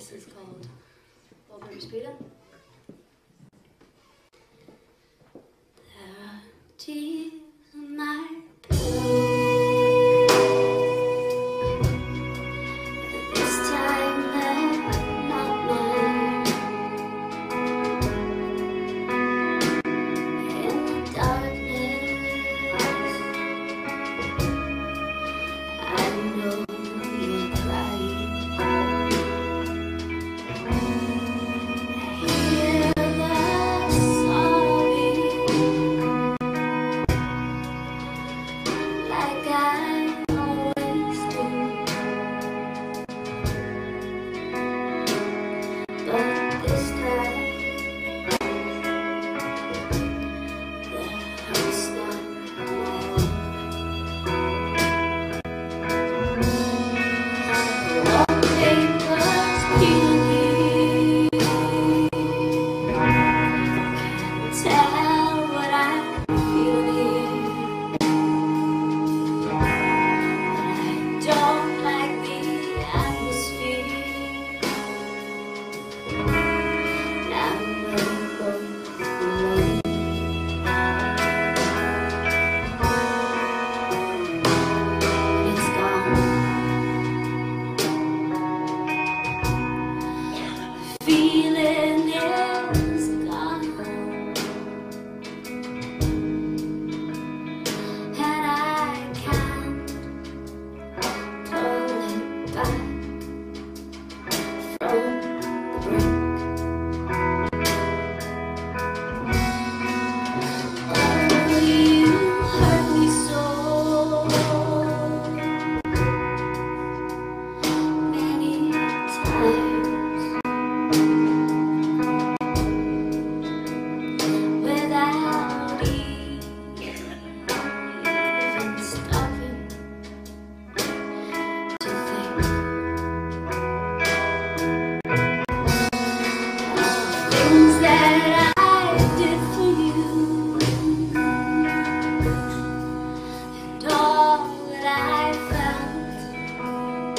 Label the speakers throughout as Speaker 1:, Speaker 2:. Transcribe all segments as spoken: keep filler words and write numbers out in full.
Speaker 1: This is called Wallpaper Speeding. There are tears in my pillow. This time they're not mine. In the darkness, I know you're crying. Feeling is gone, and I can't pull it back from the brink. Oh, you hurt me so many times. That I did for you, and all that I felt,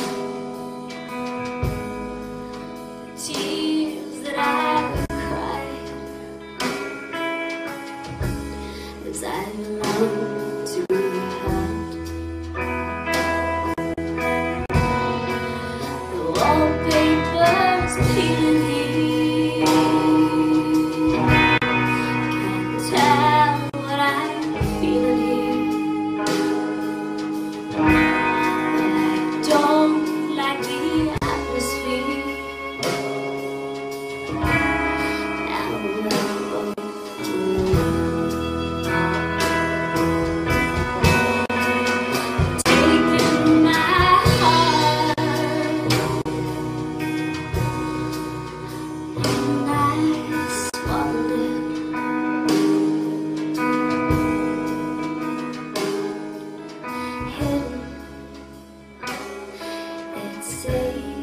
Speaker 1: the tears that I cried, as I long to be held. The wallpaper's peeling here. Say